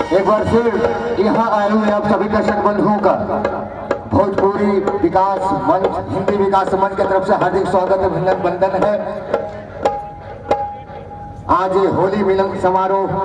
एक बार फिर यहाँ आए हुए आप सभी दर्शक बंधुओं का भोजपुरी विकास मंच, हिंदी विकास मंच की तरफ से हार्दिक स्वागत अभिनंदन बंदन है। आज होली मिलन समारोह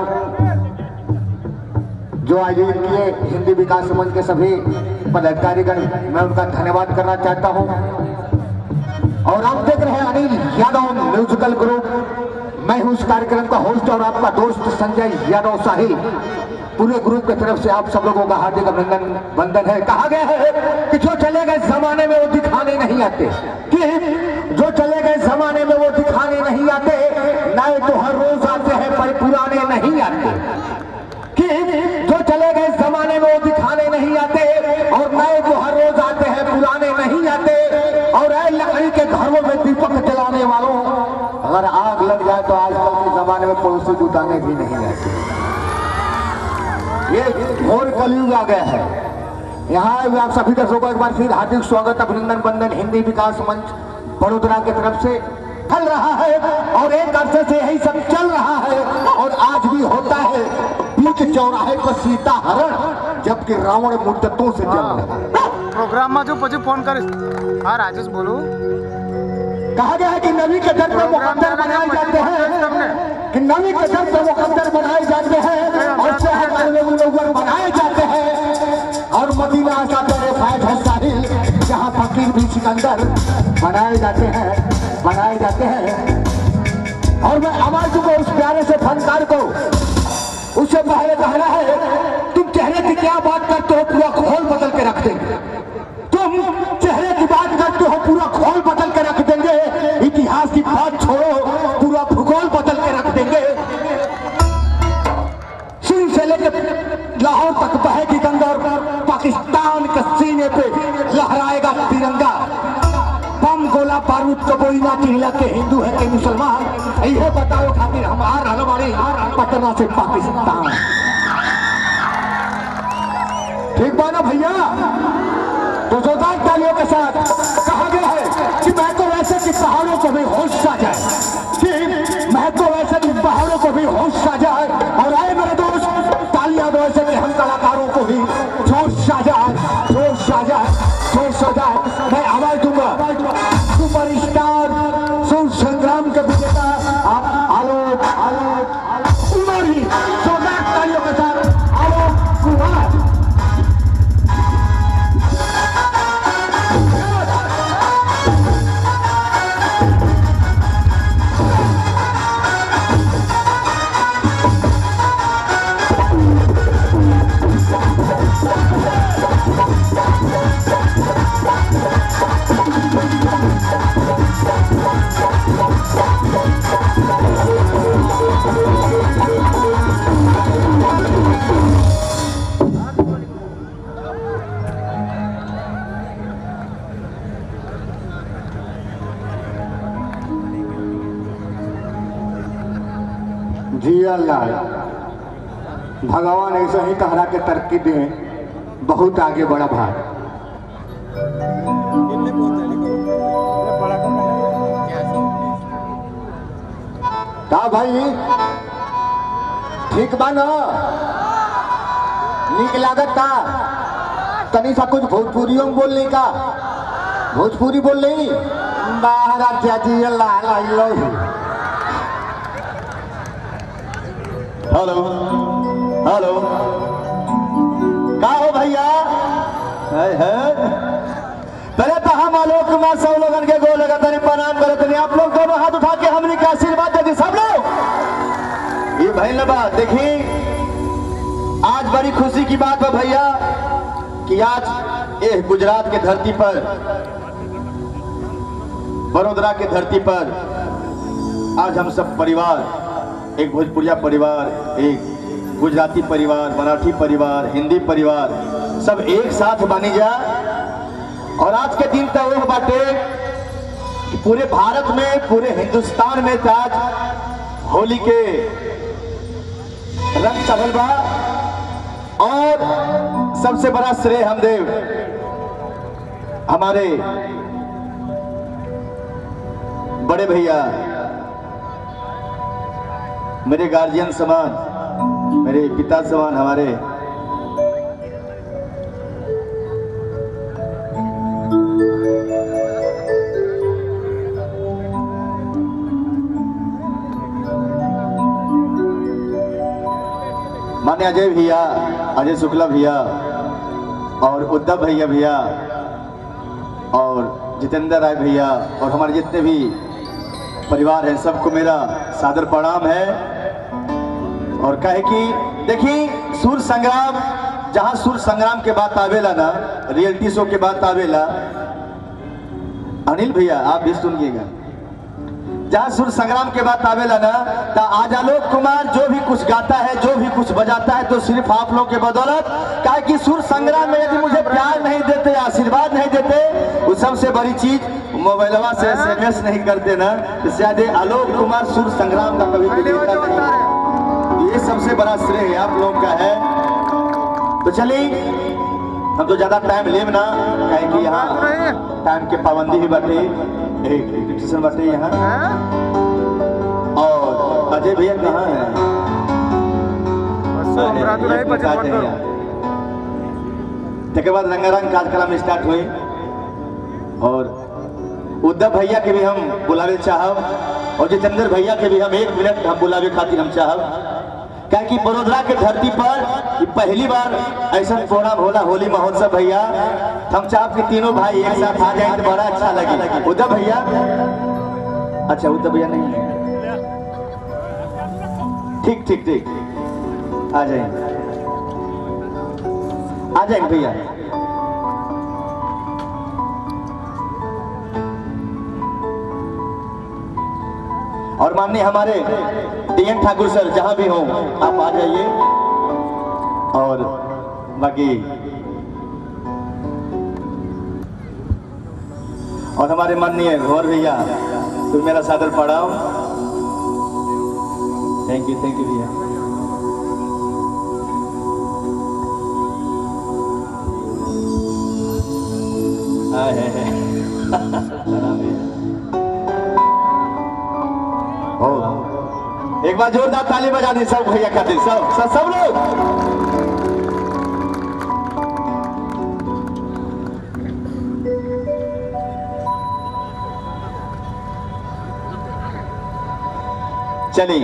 जो आयोजित किए हिंदी विकास मंच के सभी पदाधिकारीगण, मैं उनका धन्यवाद करना चाहता हूं। और आप देख रहे हैं अनिल यादव म्यूजिकल ग्रुप। मैं हूं इस कार्यक्रम का होस्ट और आपका दोस्त संजय यादव साहिल। पूरे ग्रुप की तरफ से आप सब लोगों का हार्दिक अभिनंदन बंदन है। कहा गया है कि जो चले गए जमाने में वो दिखाने नहीं आते, कि जो चले गए जमाने में वो दिखाने नहीं आते, नए तो हर रोज आते हैं पर पुराने नहीं आते। कि जो चले गए जमाने में वो दिखाने नहीं आते और नए तो हर रोज आते हैं पुराने नहीं आते। और ऐ लकड़ी के घरों में दीपक जलाने वालों, अगर आग लग जाए तो आजकल के जमाने में पड़ोसी बुताने भी नहीं आते। ये घोर कलयुग आ गया है। यहाँ आप सभी दर्शकों का एक बार फिर हार्दिक स्वागत अभिनंदन बंदन हिंदी विकास मंच बड़ोदरा की तरफ से चल रहा है और एक अरसे से यही सब चल रहा है और आज भी होता है। बीच चौराहे पर सीता हरण, जबकि रावण मुद्दतों से चल रहा है। प्रोग्राम में जो पची फोन कर। हाँ राजेश बोलो। कहा गया है कि नबी के दर पर मुकद्दर बनाए जाते हैं, कि नबी के दर पर मुकद्दर बनाए जाते हैं और शहर में मुनव्वर बनाए जाते हैं। और मदीना का तेरे फैज है साहिल, जहाँ फकीर भी सिकंदर बनाए जाते हैं, बनाए जाते हैं। और मैं आवाज को उस प्यारे से फनकार को उससे पहले कहना है, तुम चेहरे की क्या बात करते हो, पूरा खोल बदल के रख देंगे। तुम चेहरे की बात करते हो, पूरा खोल बदल के रख देंगे। इतिहास की बात छोड़ो, पूरा भूगोल बदल के रख देंगे। सिंध से लेकर लाहौर तक बहेगी गंगा और पाकिस्तान के सीने पे लहराएगा तिरंगा। बम गोला बारूद को कोई ना चिल्ला के हिंदू है कि मुसलमान, यह बताओ खातिर हमारे पटना से पाकिस्तान। ठीक बात भैया, तो जोरदार तालियों के साथ कहा गया है कि मैं तो वैसे कि पहाड़ों को भी होश आ जाए, कि मैं तो वैसे कि पहाड़ों को भी होश आ जाए। और आए मेरे दोस्त, तालियां दो ऐसे कि हम कलाकारों को भी जोश आ जाए, जोश आ जाए, जोश आ जाए। मैं आवाज दूंगा सुपर स्टार सूर्य संग्राम के विजेता आलोक कुमार ही। जोरदार तालियों के साथ आलोक कुमार। जी अल्लाह, भगवान ऐसे ही तहरा के तरक्की दे, बहुत आगे बड़ा भाई। का भाई ठीक बा ना, नीक लागत का तनी सा कुछ भोजपुरियों में बोल ली का, भोजपुरी बोल ली बाहर जी अल्लाह। हेलो हेलो, का हो भैया? पहले तो हम आलोक कुमार सब लोगन के गो लगा तनी प्रणाम करत नहीं। आप लोग दोनों हाथ उठा के हमने के आशीर्वाद दे दी सब लोग। ये भाई बात देखी, आज बड़ी खुशी की बात है भैया कि आज ये गुजरात की धरती पर, बड़ोदरा की धरती पर आज हम सब परिवार, एक भोजपुरिया परिवार, एक गुजराती परिवार, मराठी परिवार, हिंदी परिवार, सब एक साथ बनी जा। और आज के दिन तो वो बाटे कि पूरे भारत में, पूरे हिंदुस्तान में आज होली के रंग चढ़ल बा। और सबसे बड़ा श्रेय हम देव हमारे बड़े भैया, मेरे गार्जियन समान मेरे पिता समान हमारे मान्य अजय भैया, अजय शुक्ला भैया और उद्धव भैया और जितेंद्र राय भैया और हमारे जितने भी परिवार हैं, सबको मेरा सादर प्रणाम है। और कहे कि देखिए सूर संग्राम, जहां सूर संग्राम के बात आवेला ना, रियलिटी शो के बात आवेला, अनिल भैया आप भी सुनिएगा, जहां सूर संग्राम के बात आवेला ना, तो आज आलोक कुमार जो भी कुछ गाता है, जो भी कुछ बजाता है, तो सिर्फ आप लोग के बदौलत। कहे कि सूर संग्राम में यदि मुझे प्यार नहीं देते, आशीर्वाद नहीं देते, वो सबसे बड़ी चीज मोबाइलवा से SMS नहीं करते ना, तो शायद आलोक कुमार सूर संग्राम का कभी भी देता नहीं। ये सबसे बड़ा श्रेय है आप लोग का है। तो चलिए हम तो ज्यादा टाइम लेब ना, कहे कि यहाँ टाइम के पाबंदी भी बाटे, एक बाटे यहाँ। और अजय भैया कहाँ है? के बाद रंगारंग कार्यक्रम स्टार्ट हुए और उद्धव भैया के भी हम बुलावे चाहब और जितेंद्र भैया के भी हम 1 मिनट हम बुलावे खातिर हम चाहब। क्या कि बड़ोदरा के धरती पर पहली बार ऐसा प्रोग्राम होला, होली महोत्सव भैया। हम चाहब कि तीनों भाई एक साथ आ जाए तो बड़ा अच्छा लगे। उद्धव भैया, अच्छा उद्धव भैया नहीं है, ठीक ठीक ठीक, आ जाएंगे आ जाएंगे भैया। और माननीय हमारे DN ठाकुर सर जहां भी हों आप आ जाइए। और बाकी और हमारे माननीय गौर भैया, तुम मेरा सादर पढ़ाओ। थैंक यू भैया। एक बार जोरदार ताली बजा दी सब भैया खातिर, सब लोग। चलिए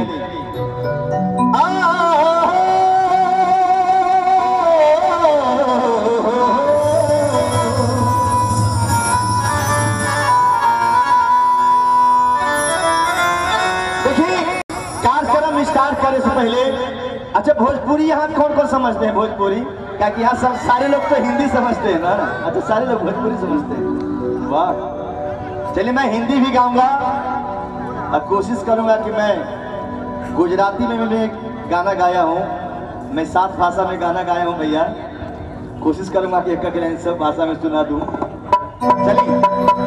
स्टार्ट करने से पहले, अच्छा भोजपुरी यहाँ कौन कौन समझते हैं भोजपुरी? क्या कि यहाँ सब सारे लोग तो हिंदी समझते हैं ना। अच्छा सारे लोग भोजपुरी समझते हैं, वाह। चलिए मैं हिंदी भी गाऊंगा और कोशिश करूंगा कि मैं गुजराती में मैंने एक गाना गाया हूँ, मैं 7 भाषा में गाना गाया हूँ भैया। कोशिश करूंगा कि एक लाइन सब भाषा में सुना दूं। चलिए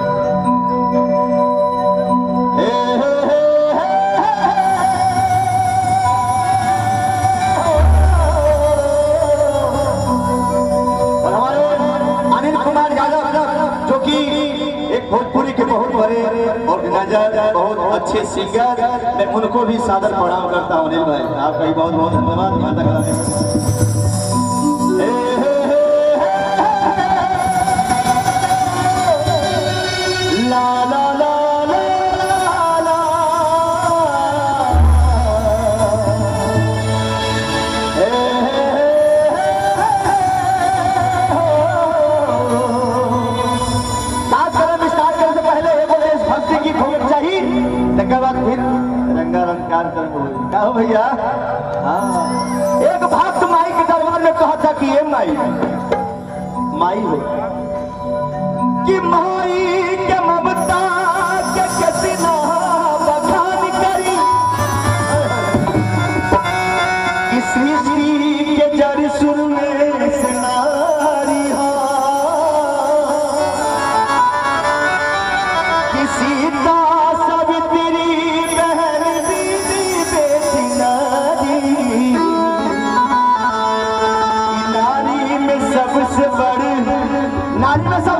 भोजपुरी के बहुत बड़े ऑर्गेनाइजर, बहुत अच्छे सिंगर, मैं उनको भी सादर प्रणाम करता हूँ। अनिल भाई आपका भी बहुत बहुत धन्यवाद। यहाँ तक फिर रंगारंग कार्यक्रम क्या हो भैया। हाँ, एक भक्त माई के दरबार में कहा था कि ये माई हो कि माई के ममता के कितना बखान करी, किसी श्री के जड़ सुर में सुनारी हो, किसी का नारी में सबसे